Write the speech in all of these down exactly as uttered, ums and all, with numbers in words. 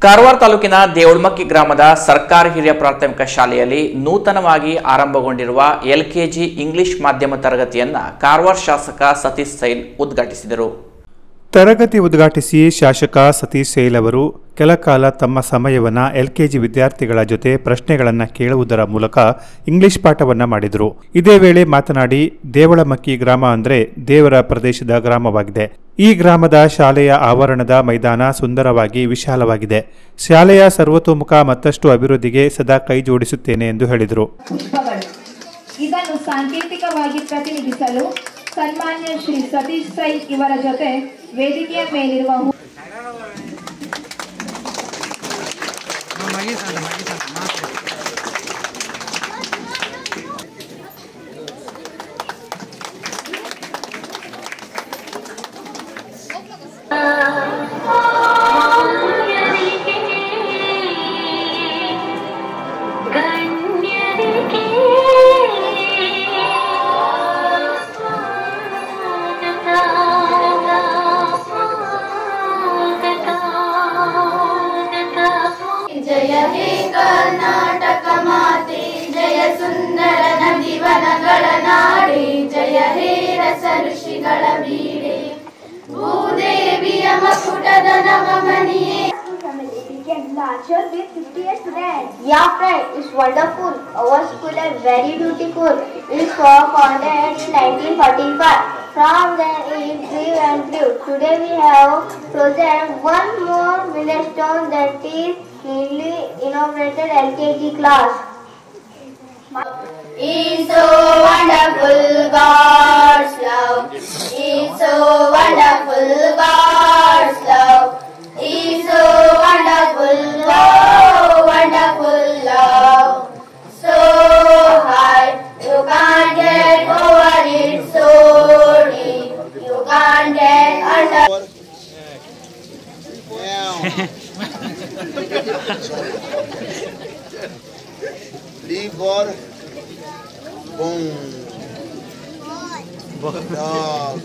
ಕಾರವಾರ ತಾಲೂಕಿನ ದೇವಳಮಕ್ಕಿ ಗ್ರಾಮದ ಸರ್ಕಾರಿ ಹಿರಿಯ ಪ್ರಾಥಮಿಕ ಶಾಲೆಯಲ್ಲಿ ನೂತನವಾಗಿ ಆರಂಭಗೊಂಡಿರುವ ಎಲ್ಕೆಜಿ ಇಂಗ್ಲಿಷ್ ಮಾಧ್ಯಮ ತರಗತಿಯನ್ನು ಕಾರವಾರ ಶಾಸಕ ಸತೀಶ್ ಸೈಲ್ ಉದ್ಘಾಟಿಸಿದರು. ತರಗತಿ ಉದ್ಘಾಟಿಸಿ ಶಾಸಕ ಸತೀಶ್ ಸೈಲ್ ಅವರು ಕೆಲಕಾಲ ತಮ್ಮ ಸಮಯವನ್ನು ಎಲ್ಕೆಜಿ ವಿದ್ಯಾರ್ಥಿಗಳ ಜೊತೆ ಪ್ರಶ್ನೆಗಳನ್ನು ಕೇಳುವುದರ ಮೂಲಕ ಇಂಗ್ಲಿಷ್ ಪಾಠವನ್ನು ಮಾಡಿದರು. ಇದೇ ವೇಳೆ ಮಾತನಾಡಿ, ದೇವಳಮಕ್ಕಿ ಗ್ರಾಮ ಅಂದರೆ ದೇವರ ಪ್ರದೇಶದ ಗ್ರಾಮವಾಗಿದೆ. ಈ ಗ್ರಾಮದ ಶಾಲೆಯ ಆವರಣದ ಮೈದಾನ ಸುಂದರವಾಗಿ ವಿಶಾಲವಾಗಿದೆ. ಶಾಲೆಯ ಸರ್ವತೋಮುಖ ಮತ್ತಷ್ಟು ಅಭಿವೃದ್ಧಿಗೆ ಸದಾ ಕೈ ಜೋಡಿಸುತ್ತೇನೆ ಎಂದು ಹೇಳಿದರು. ಇದನ್ನು ಸಾಂಕೇತಿಕವಾಗಿ ಪ್ರತಿನಿಧಿಸಲು ಸನ್ಮಾನ್ಯ ಶ್ರೀ ಸತೀಶ್ ಸೈಲ್ ಇವರ ಜೊತೆ ವೇದಿಕೆಯ ಮೇಲಿರುವ ಜಯ ಹೇ ಕರ್ನಾಟಕ ಮಾತೆ, ಜಯ ಸುಂದರ ನದಿವನಗಳ ನಾಡೆ, ಜಯ ಹೇ ರಸ ಋಷಿಗಳ ಬೀಡೆ, ಭೂದೇವಿಯ ಮಕುಟದ ನವಮಣಿಯೇ. Larger with fifty students. Yeah, friend, it's wonderful. Our school is very beautiful. It was founded in nineteen forty-five. From then it grew and grew. Today we have present one more milestone, that is newly inaugurated L K G class. Is so wonderful God's love. Is so wonderful God's love. Is so wonderful, oh wonderful love. So high, you can't get over it. So deep, you can't get under. D for boom. Dog.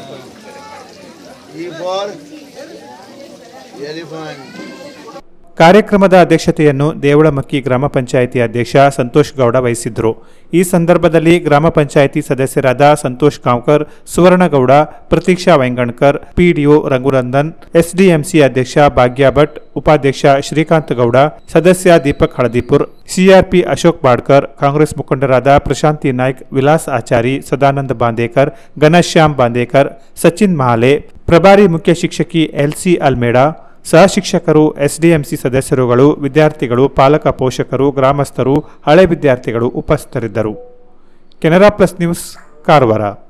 E for elephant. ಕಾರ್ಯಕ್ರಮದ ಅಧ್ಯಕ್ಷತೆಯನ್ನು ದೇವಳಮಕ್ಕಿ ಗ್ರಾಮ ಪಂಚಾಯಿತಿ ಅಧ್ಯಕ್ಷ ಸಂತೋಷ್ ಗೌಡ ವಹಿಸಿದ್ದರು. ಈ ಸಂದರ್ಭದಲ್ಲಿ ಗ್ರಾಮ ಪಂಚಾಯಿತಿ ಸದಸ್ಯರಾದ Santosh Gaonkar, Suvarnagowda, Prateeksha Vaingankar, PDO Raghunandan, SDMC ಅಧ್ಯಕ್ಷ ಭಾಗ್ಯ ಭಟ್, ಉಪಾಧ್ಯಕ್ಷ ಶ್ರೀಕಾಂತ್ ಗೌಡ, ಸದಸ್ಯ ದೀಪಕ್ ಹಳದಿಪುರ್, ಸಿಆರ್ಪಿ ಅಶೋಕ್ ಬಾಡ್ಕರ್, ಕಾಂಗ್ರೆಸ್ ಮುಖಂಡರಾದ ಪ್ರಶಾಂತಿ ನಾಯ್ಕ್, ವಿಲಾಸ್ ಆಚಾರಿ, ಸದಾನಂದ ಬಾಂದೇಕರ್, ಘನಶ್ಯಾಮ್ ಬಾಂದೇಕರ್, ಸಚಿನ್ ಮಹಾಲೆ, ಪ್ರಭಾರಿ ಮುಖ್ಯ ಶಿಕ್ಷಕಿ ಎಲ್ಸಿ ಅಲ್ಮೇಡಾ, ಸಹ ಶಿಕ್ಷಕರು, ಎಸ್ಡಿಎಂಸಿ ಸದಸ್ಯರುಗಳು, ವಿದ್ಯಾರ್ಥಿಗಳು, ಪಾಲಕ ಪೋಷಕರು, ಗ್ರಾಮಸ್ಥರು, ಹಳೆ ವಿದ್ಯಾರ್ಥಿಗಳು ಉಪಸ್ಥಿತರಿದ್ದರು. Canara plus news, Karwar.